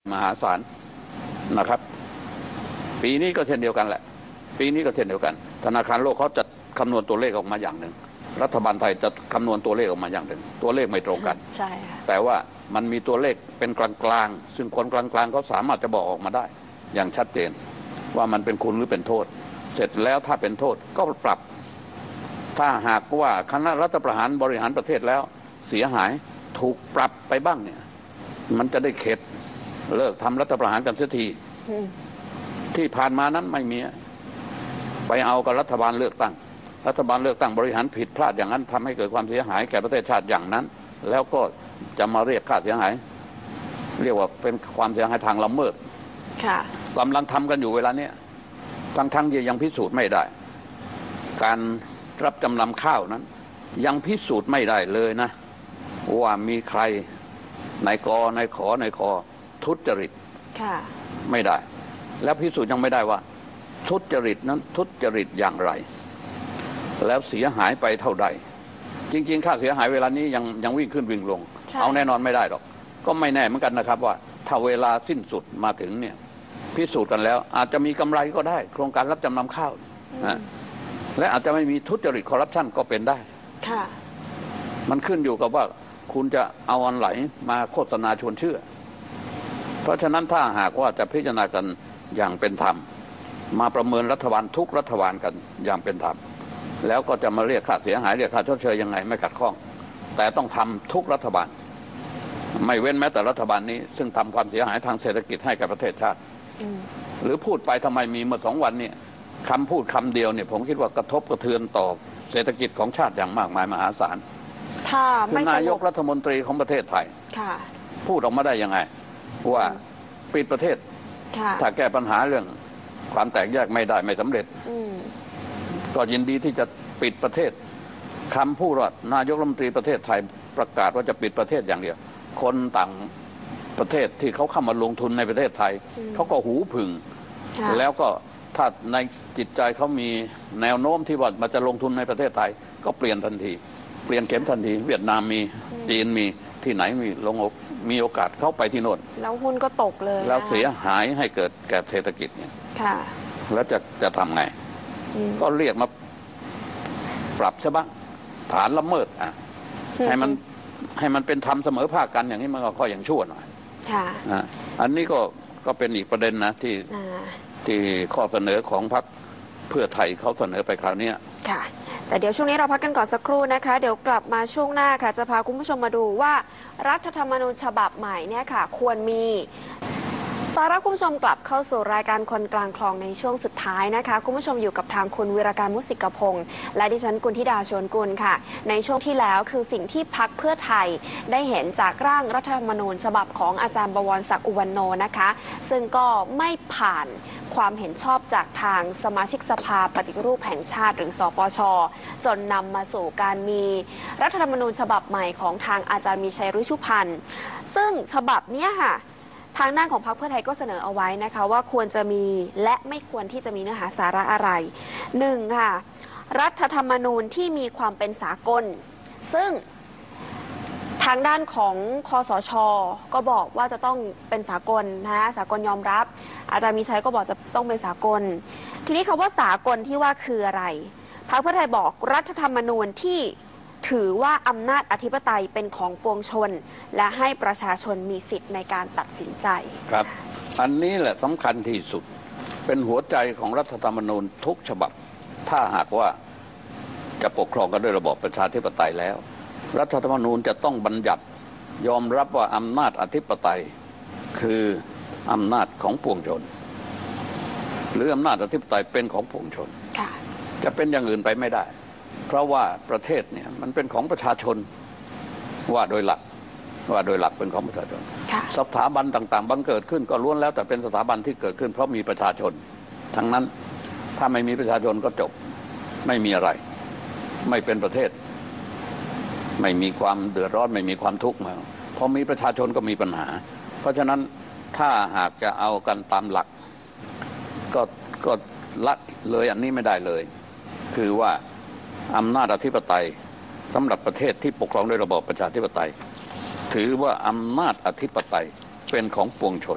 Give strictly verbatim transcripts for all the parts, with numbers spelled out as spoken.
มหาศาลนะครับปีนี้ก็เช่นเดียวกันแหละปีนี้ก็เช่นเดียวกันธนาคารโลกเขาจะคำนวณตัวเลขออกมาอย่างหนึ่งรัฐบาลไทยจะคำนวณตัวเลขออกมาอย่างหนึ่งตัวเลขไม่ตรงกันใช่ค่ะแต่ว่ามันมีตัวเลขเป็นกลางๆซึ่งคนกลางๆเขาสามารถจะบอกออกมาได้อย่างชัดเจนว่ามันเป็นคุณหรือเป็นโทษเสร็จแล้วถ้าเป็นโทษก็ปรับถ้าหากว่าคณะรัฐประหารบริหารประเทศแล้วเสียหายถูกปรับไปบ้างเนี่ยมันจะได้เข็ดเลิกทำรัฐประหารกันเสียทีที่ผ่านมานั้นไม่มีไปเอากับรัฐบาลเลือกตั้งรัฐบาลเลือกตั้งบริหารผิดพลาดอย่างนั้นทำให้เกิดความเสียหายแก่ประเทศชาติอย่างนั้นแล้วก็จะมาเรียกค่าเสียหายเรียกว่าเป็นความเสียหายทางละเมิดกำลังทำกันอยู่เวลาเนี้ยทั้งทั้งที่ยังพิสูจน์ไม่ได้การรับจำนำข้าวนั้นยังพิสูจน์ไม่ได้เลยนะว่ามีใครในกอในขอในคอทุจริตไม่ได้แล้วพิสูจน์ยังไม่ได้ว่าทุจริตนั้นทุจริตอย่างไรแล้วเสียหายไปเท่าใดจริงๆค่าเสียหายเวลานี้ยังยังวิ่งขึ้นวิ่งลงเอาแน่นอนไม่ได้หรอกก็ไม่แน่เหมือนกันนะครับว่าถ้าเวลาสิ้นสุดมาถึงเนี่ยพิสูจน์กันแล้วอาจจะมีกำไรก็ได้โครงการรับจำนำข้าวนะและอาจจะไม่มีทุจริตคอร์รัปชันก็เป็นได้มันขึ้นอยู่กับว่าคุณจะเอาอันไหนมาโฆษณาชวนเชื่อเพราะฉะนั้นถ้าหากว่าจะพิจารณากันอย่างเป็นธรรมมาประเมินรัฐบาลทุกรัฐบาลกันอย่างเป็นธรรมแล้วก็จะมาเรียกค่าเสียหายเรียกค่าชดเชยยังไงไม่ขัดข้องแต่ต้องทำทุกรัฐบาลไม่เว้นแม้แต่รัฐบาลนี้ซึ่งทำความเสียหายทางเศรษฐกิจให้กับประเทศชาติหรือพูดไปทำไมมีเมื่อสองวันนี้คำพูดคำเดียวเนี่ยผมคิดว่ากระทบกระเทือนต่อเศรษฐกิจของชาติอย่างมากมายมหาศาลถ้าไม่นายกรัฐมนตรีของประเทศไทยพูดออกมาได้ยังไงว่าปิดประเทศถ้าแก้ปัญหาเรื่องความแตกแยกไม่ได้ไม่สำเร็จก็ยินดีที่จะปิดประเทศคำพูดว่านายกรัฐมนตรีประเทศไทยประกาศว่าจะปิดประเทศอย่างเดียวคนต่างประเทศที่เขาเข้ามาลงทุนในประเทศไทยเขาก็หูผึ่งแล้วก็ถ้าในจิตใจเขามีแนวโน้มที่ว่ามันจะลงทุนในประเทศไทยก็เปลี่ยนทันทีเปลี่ยนเข็มทันทีเวียดนามมีจีนมีที่ไหนมีลงมีโอกาสเข้าไปที่โน่นแล้วหุ้นก็ตกเลยแล้วเสียหายให้เกิดแก่เศรษฐกิจเนี่ยแล้วจะจะทำไงก็เรียกมาปรับซะบ้างฐานละเมิดอ่ะให้มันให้มันเป็นธรรมเสมอภาคกันอย่างนี้มันก็ค่อยอย่างชั่วหน่อยอ่ะอันนี้ก็ก็เป็นอีกประเด็นนะที่ที่ข้อเสนอของพรรคเพื่อไทยเขาเสนอไปคราวนี้ค่ะแต่เดี๋ยวช่วงนี้เราพักกันก่อนสักครู่นะคะเดี๋ยวกลับมาช่วงหน้าค่ะจะพาคุณผู้ชมมาดูว่ารัฐธรรมนูญฉบับใหม่เนี่ยค่ะควรมีต้อนรับคุณผู้ชมกลับเข้าสู่รายการคนกลางคลองในช่วงสุดท้ายนะคะคุณผู้ชมอยู่กับทางคุณวิรการมุสิกพงษ์และดิฉันกุลธิดาชวนกุลค่ะในช่วงที่แล้วคือสิ่งที่พรรคเพื่อไทยได้เห็นจากร่างรัฐธรรมนูญฉบับของอาจารย์บวรศักดิ์อุวันโนนะคะซึ่งก็ไม่ผ่านความเห็นชอบจากทางสมาชิกสภาปฏิรูปแห่งชาติหรือสปช.จนนำมาสู่การมีรัฐธรรมนูญฉบับใหม่ของทางอาจารย์มีชัยฤชุพันธ์ซึ่งฉบับนี้ค่ะทางด้านของพรรคเพื่อไทยก็เสนอเอาไว้นะคะว่าควรจะมีและไม่ควรที่จะมีเนื้อหาสาระอะไรหนึ่งค่ะรัฐธรรมนูญที่มีความเป็นสากลซึ่งทางด้านของคสช.ก็บอกว่าจะต้องเป็นสากลนะสากลยอมรับอาจารย์มีชัยก็บอกจะต้องเป็นสากลทีนี้คำว่าสากลที่ว่าคืออะไรพรรคเพื่อไทยบอกรัฐธรรมนูญที่ถือว่าอำนาจอธิปไตยเป็นของปวงชนและให้ประชาชนมีสิทธิ์ในการตัดสินใจครับอันนี้แหละสำคัญที่สุดเป็นหัวใจของรัฐธรรมนูญทุกฉบับถ้าหากว่าจะปกครองกันด้วยระบอบประชาธิปไตยแล้วรัฐธรรมนูญจะต้องบัญญัติยอมรับว่าอำนาจอธิปไตยคืออำนาจของปวงชนหรืออำนาจอธิปไตยเป็นของปวงชนจะเป็นอย่างอื่นไปไม่ได้เพราะว่าประเทศเนี่ยมันเป็นของประชาชนว่าโดยหลักว่าโดยหลักเป็นของประชาชนสถาบันต่างๆบังเกิดขึ้นก็ล้วนแล้วแต่เป็นสถาบันที่เกิดขึ้นเพราะมีประชาชนทั้งนั้นถ้าไม่มีประชาชนก็จบไม่มีอะไรไม่เป็นประเทศไม่มีความเดือดร้อนไม่มีความทุกข์มาพอมีประชาชนก็มีปัญหาเพราะฉะนั้นถ้าหากจะเอากันตามหลักก็ก็ละเลยอันนี้ไม่ได้เลยคือว่าอำนาจอธิปไตยสำหรับประเทศที่ปกครองด้วยระบอบประชาธิปไตยถือว่าอำนาจอธิปไตยเป็นของปวงชน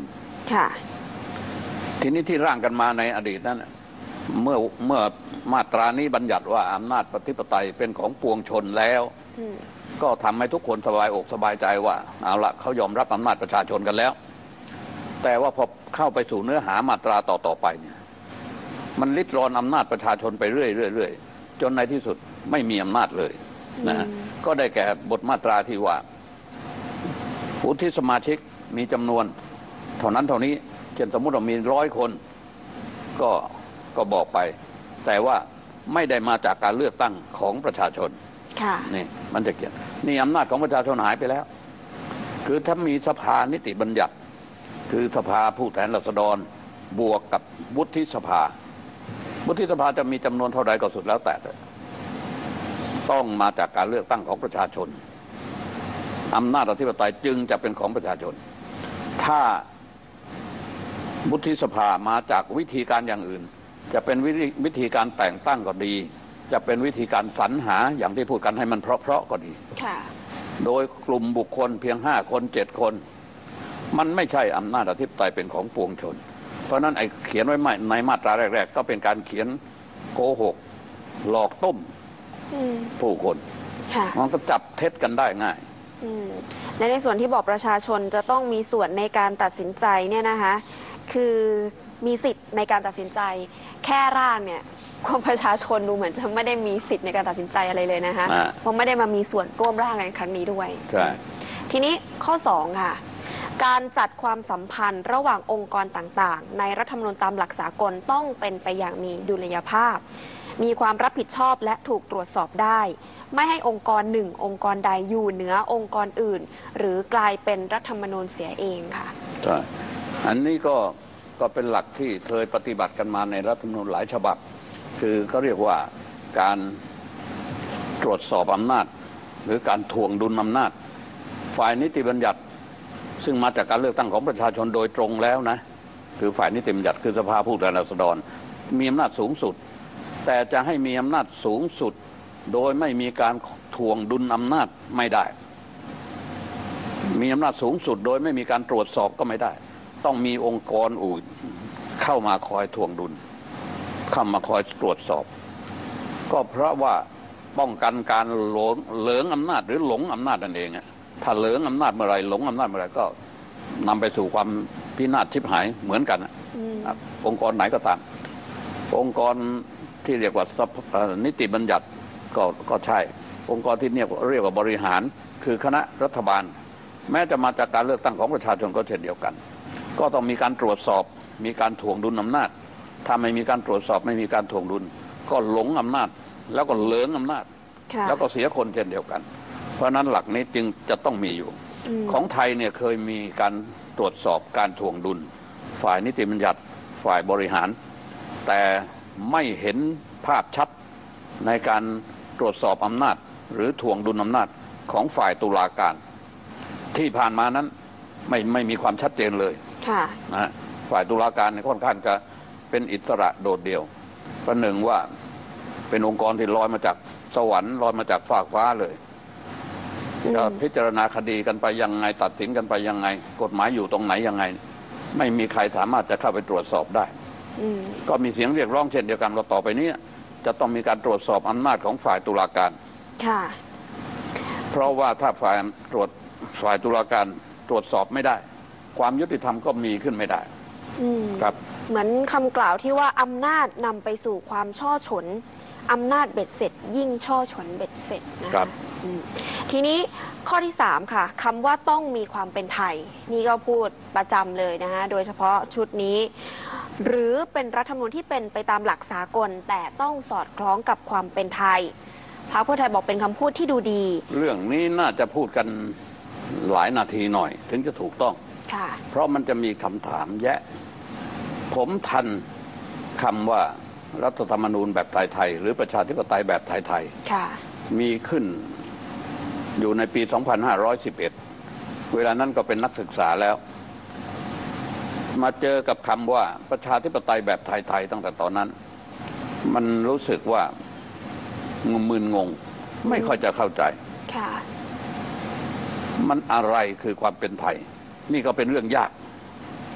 ค่ะทีนี้ที่ร่างกันมาในอดีตนั้นเมื่อเมื่อมาตรานี้บัญญัติว่าอำนาจปฏิปไตยเป็นของปวงชนแล้วก็ทำให้ทุกคนสบายอกสบายใจว่าเอาละเขายอมรับอำนาจประชาชนกันแล้วแต่ว่าพอเข้าไปสู่เนื้อหามาตราต่อๆไปเนี่ยมันลิดรอนอำนาจประชาชนไปเรื่อยๆจนในที่สุดไม่มีอำนาจเลยนะฮะก็ได้แก่บทมาตราที่ว่าวุฒิสมาชิกมีจำนวนเท่านั้นเท่านี้เช่นสมมติว่ามีร้อยคนก็ก็บอกไปแต่ว่าไม่ได้มาจากการเลือกตั้งของประชาชนนี่มันจะเกี่ยวนี่อำนาจของประชาชนหายไปแล้วคือถ้ามีสภานิติบัญญัติคือสภาผู้แทนราษฎรบวกกับวุฒิสภาวุฒิสภาจะมีจำนวนเท่าใดก็สุดแล้วแต่ต้องมาจากการเลือกตั้งของประชาชนอำนาจอธิปไตยจึงจะเป็นของประชาชนถ้าวุฒิสภามาจากวิธีการอย่างอื่นจะเป็นวิธีวิธีการแต่งตั้งก็ดีจะเป็นวิธีการสรรหาอย่างที่พูดกันให้มันเพราะๆก็ดีโดยกลุ่มบุคคลเพียงห้าคนเจ็ดคนมันไม่ใช่อำนาจอธิปไตยเป็นของปวงชนเพราะนั้นไอ้เขียนไว้ในมาตราแรกๆก็เป็นการเขียนโกหกหลอกต้มผู้คนมันก็จับเท็จกันได้ง่ายและในส่วนที่บอกประชาชนจะต้องมีส่วนในการตัดสินใจเนี่ยนะคะคือมีสิทธิ์ในการตัดสินใจแค่ร่างเนี่ยความประชาชนดูเหมือนจะไม่ได้มีสิทธิ์ในการตัดสินใจอะไรเลยนะคะเพราะไม่ได้มามีส่วนร่วมร่างในครั้งนี้ด้วยทีนี้ข้อสองค่ะการจัดความสัมพันธ์ระหว่างองค์กรต่างๆในรัฐธรรมนูญตามหลักสากลต้องเป็นไปอย่างมีดุลยภาพมีความรับผิดชอบและถูกตรวจสอบได้ไม่ให้องค์กรหนึ่งองค์กรใดอยู่เหนือองค์กรอื่นหรือกลายเป็นรัฐธรรมนูญเสียเองค่ะใช่อันนี้ก็ก็เป็นหลักที่เคยปฏิบัติกันมาในรัฐธรรมนูญหลายฉบับคือเขาเรียกว่าการตรวจสอบอำนาจหรือการถ่วงดุลอำนาจฝ่ายนิติบัญญัติซึ่งมาจากการเลือกตั้งของประชาชนโดยตรงแล้วนะคือฝ่ายนิติบัญญัติคือสภาผู้แทนราษฎรมีอำนาจสูงสุดแต่จะให้มีอำนาจสูงสุดโดยไม่มีการถ่วงดุลอำนาจไม่ได้มีอำนาจสูงสุดโดยไม่มีการตรวจสอบก็ไม่ได้ต้องมีองค์กรอื่นเข้ามาคอยถ่วงดุลเข้ามาคอยตรวจสอบก็เพราะว่าป้องกันการหลงเหลิงอำนาจหรือหลงอำนาจนั่นเองถ้าเหลิงอำนาจเมื่อไรหลงอำนาจเมื่อไรก็นำไปสู่ความพินาศชิบหายเหมือนกันองค์กรไหนก็ตามองค์กรที่เรียกว่านิติบัญญัติก็ก็ใช่องค์กรที่เนี่ยเรียกว่าบริหารคือคณะรัฐบาลแม้จะมาจากการเลือกตั้งของประชาชนก็เช่นเดียวกันก็ต้องมีการตรวจสอบมีการถ่วงดุลอำนาจถ้าไม่มีการตรวจสอบไม่มีการถ่วงดุลก็หลงอำนาจแล้วก็เหลิงอำนาจแล้วก็เสียคนเช่นเดียวกันเพราะนั้นหลักนี้จึงจะต้องมีอยู่ของไทยเนี่ยเคยมีการตรวจสอบการถ่วงดุลฝ่ายนิติบัญญัติฝ่ายบริหารแต่ไม่เห็นภาพชัดในการตรวจสอบอำนาจหรือถ่วงดุลอำนาจของฝ่ายตุลาการที่ผ่านมานั้นไม่ไม่มีความชัดเจนเลยนะฝ่ายตุลาการค่อนข้างจะเป็นอิสระโดดเดี่ยวประหนึ่งว่าเป็นองค์กรที่ลอยมาจากสวรรค์ลอยมาจากฟากฟ้าเลยจะพิจารณาคดีกันไปยังไงตัดสินกันไปยังไงกฎหมายอยู่ตรงไหนยังไงไม่มีใครสามารถจะเข้าไปตรวจสอบได้ก็มีเสียงเรียกร้องเช่นเดียวกันว่าต่อไปนี้จะต้องมีการตรวจสอบอำนาจของฝ่ายตุลาการค่ะเพราะว่าถ้าฝ่ายตรวจฝ่ายตุลาการตรวจสอบไม่ได้ความยุติธรรมก็มีขึ้นไม่ได้ครับเหมือนคำกล่าวที่ว่าอำนาจนำไปสู่ความช่อฉนอำนาจเบ็ดเสร็จยิ่งช่อฉนเบ็ดเสร็จนะครับทีนี้ข้อที่สามค่ะคำว่าต้องมีความเป็นไทยนี่ก็พูดประจำเลยนะคะโดยเฉพาะชุดนี้หรือเป็นรัฐธรรมนูญที่เป็นไปตามหลักสากลแต่ต้องสอดคล้องกับความเป็นไทยพรรคเพื่อไทยบอกเป็นคำพูดที่ดูดีเรื่องนี้น่าจะพูดกันหลายนาทีหน่อยถึงจะถูกต้องเพราะมันจะมีคำถามแยะผมทันคำว่ารัฐธรรมนูญแบบไทยๆหรือประชาธิปไตยแบบไทยๆมีขึ้นอยู่ในปี สองพันห้าร้อยสิบเอ็ด เวลานั้นก็เป็นนักศึกษาแล้วมาเจอกับคำว่าประชาธิปไตยแบบไทยๆตั้งแต่ตอนนั้นมันรู้สึกว่างมึนงงไม่ค่อยจะเข้าใจมันอะไรคือความเป็นไทยนี่ก็เป็นเรื่องยาก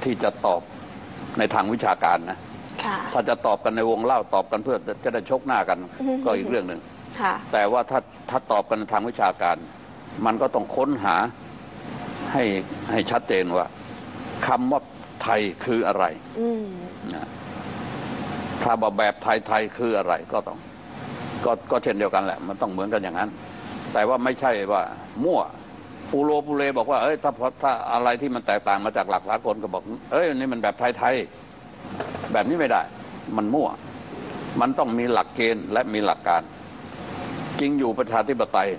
ที่จะตอบในทางวิชาการนะถ้าจะตอบกันในวงเล่าตอบกันเพื่อจะได้ชกหน้ากันก็อีกเรื่องหนึ่งแต่ว่าถ้าถ้าตอบกันในทางวิชาการมันก็ต้องค้นหาให้ให้ชัดเจนว่าคำว่าไทยคืออะไรนะถ้าแบบไทยๆคืออะไรก็ต้องก็ก็เช่นเดียวกันแหละมันต้องเหมือนกันอย่างนั้นแต่ว่าไม่ใช่ว่ามั่วปูโรปูเลบอกว่าเอ้ยถ้าถ้าอะไรที่มันแตกต่างมาจากหลักสากลก็บอกเอ้ยนี่มันแบบไทยๆแบบนี้ไม่ได้มันมั่วมันต้องมีหลักเกณฑ์และมีหลักการจริงอยู่ประชาธิปไตย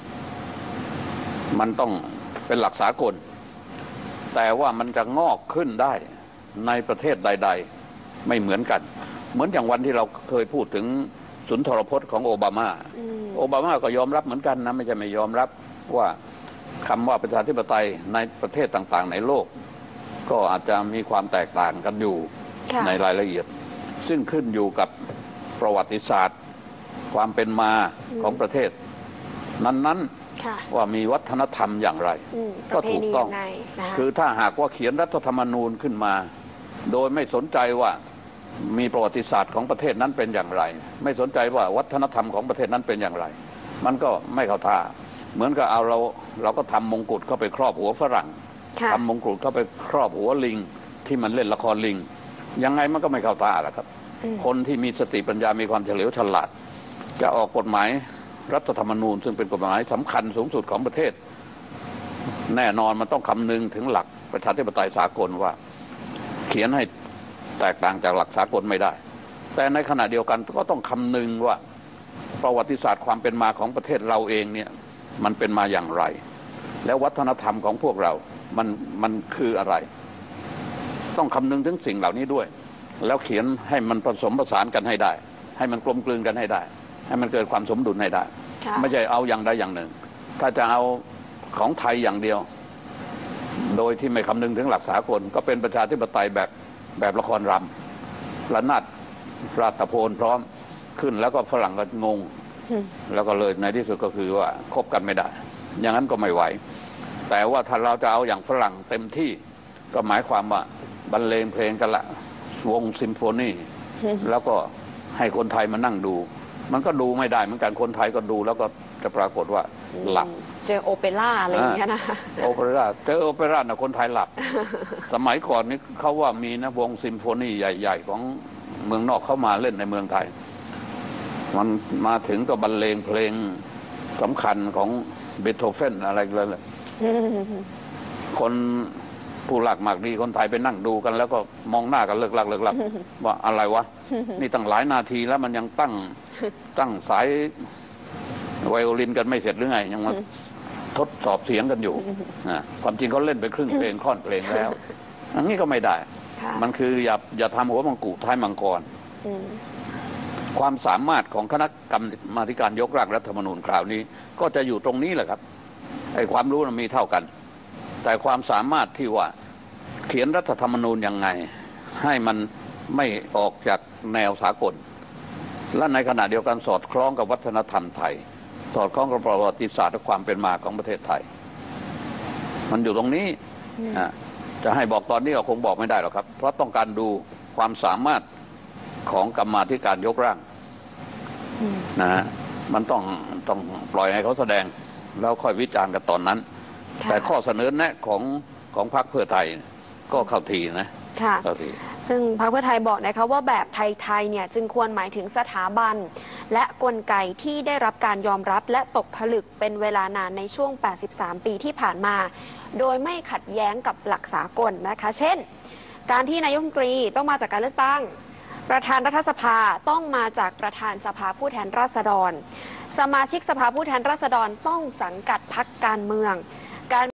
มันต้องเป็นหลักสากลแต่ว่ามันจะงอกขึ้นได้ในประเทศใดๆไม่เหมือนกันเหมือนอย่างวันที่เราเคยพูดถึงสุนทรพจน์ของโอบามาโอบามาก็ยอมรับเหมือนกันนะไม่ใช่ไม่ยอมรับว่าคำว่าประชาธิปไตยในประเทศต่างๆในโลกก็อาจจะมีความแตกต่างกันอยู่ในรายละเอียดซึ่งขึ้นอยู่กับประวัติศาสตร์ความเป็นมาของประเทศนั้นๆว่ามีวัฒนธรรมอย่างไรก็ถูกต้องคือถ้าหากว่าเขียนรัฐธรรมนูญขึ้นมาโดยไม่สนใจว่ามีประวัติศาสตร์ของประเทศนั้นเป็นอย่างไรไม่สนใจว่าวัฒนธรรมของประเทศนั้นเป็นอย่างไรมันก็ไม่เข้าท่าเหมือนกับเอาเราเราก็ทำมงกุฎเข้าไปครอบหัวฝรั่งทำมงกุฎเข้าไปครอบหัวลิงที่มันเล่นละครลิงยังไงมันก็ไม่เข้าท่าแหละครับคนที่มีสติปัญญามีความเฉลียวฉลาดจะออกกฎหมายรัฐธรรมนูญซึ่งเป็นกฎหมายสำคัญสูงสุดของประเทศแน่นอนมันต้องคำนึงถึงหลักประชาธิปไตยสากลว่าเขียนให้แตกต่างจากหลักสากลไม่ได้แต่ในขณะเดียวกันก็ต้องคำนึงว่าประวัติศาสตร์ความเป็นมาของประเทศเราเองเนี่ยมันเป็นมาอย่างไรแล้ววัฒนธรรมของพวกเรามันมันคืออะไรต้องคำนึงถึงสิ่งเหล่านี้ด้วยแล้วเขียนให้มันผสมผสานกันให้ได้ให้มันกลมกลืนกันให้ได้ให้มันเกิดความสมดุลให้ได้ไม่ใช่เอาอย่างใดอย่างหนึ่งถ้าจะเอาของไทยอย่างเดียวโดยที่ไม่คำนึงถึงหลักสากลก็เป็นประชาธิปไตยแบบแบบละครรำระนาดราตะโพนพร้อมขึ้นแล้วก็ฝรั่งก็งงแล้วก็เลยในที่สุดก็คือว่าคบกันไม่ได้อย่างนั้นก็ไม่ไหวแต่ว่าถ้าเราจะเอาอย่างฝรั่งเต็มที่ก็หมายความว่าบรรเลงเพลงกันละวงซิมโฟนีแล้วก็ให้คนไทยมานั่งดูมันก็ดูไม่ได้เหมือนกันคนไทยก็ดูแล้วก็จะปรากฏว่าหลับเจอโอเปร่าอะไรอย่างเงี้ยนะโอเปร่าเจอโอเปร่านะคนไทยหลับสมัยก่อนนี้เขาว่ามีนะวงซิมโฟนีใหญ่ๆของเมืองนอกเข้ามาเล่นในเมืองไทยมันมาถึงก็บรรเลงเพลงสำคัญของเบโธเฟนอะไรเลยคนผู้หลักมากดีคนไทยไปนั่งดูกันแล้วก็มองหน้ากันเลิกลักเลิกลักว่าอะไรวะนี่ตั้งหลายนาทีแล้วมันยังตั้งตั้งสายไวโอลินกันไม่เสร็จหรือไงยังมาทดสอบเสียงกันอยู่ความจริงเขาเล่นไปครึ่งเพลงค่อนเพลงแล้วอันนี้ก็ไม่ได้มันคืออย่าอย่าทำหัวมังกุท้ายมังกรความสามารถของคณะกรรมาธิการยกร่างรัฐธรรมนูญคราวนี้ก็จะอยู่ตรงนี้แหละครับไอ้ความรู้มันมีเท่ากันแต่ความสามารถที่ว่าเขียนรัฐธรรมนูญยังไงให้มันไม่ออกจากแนวสากลและในขณะเดียวกันสอดคล้องกับวัฒนธรรมไทยสอดคล้องกับประวัติศาสตร์และความเป็นมาของประเทศไทยมันอยู่ตรงนี้จะให้บอกตอนนี้ก็คงบอกไม่ได้หรอกครับเพราะต้องการดูความสามารถของกรรมาธิการยกร่างนะฮะมันต้องต้องปล่อยให้เขาแสดงแล้วค่อยวิจารณ์กันตอนนั้นแต่ข้อเสนอแนะของของพรรคเพื่อไทยก็เข้าทีนะเข้าทีซึ่งพรรคเพื่อไทยบอกนะคะว่าแบบไทยๆเนี่ยจึงควรหมายถึงสถาบันและกลไกที่ได้รับการยอมรับและตกผลึกเป็นเวลานานในช่วงแปดสิบสามปีที่ผ่านมาโดยไม่ขัดแย้งกับหลักสากลนะคะเช่นการที่นายกรัฐมนตรีต้องมาจากการเลือกตั้งประธานรัฐสภาต้องมาจากประธานสภาผู้แทนราษฎรสมาชิกสภาผู้แทนราษฎรต้องสังกัดพรรคการเมือง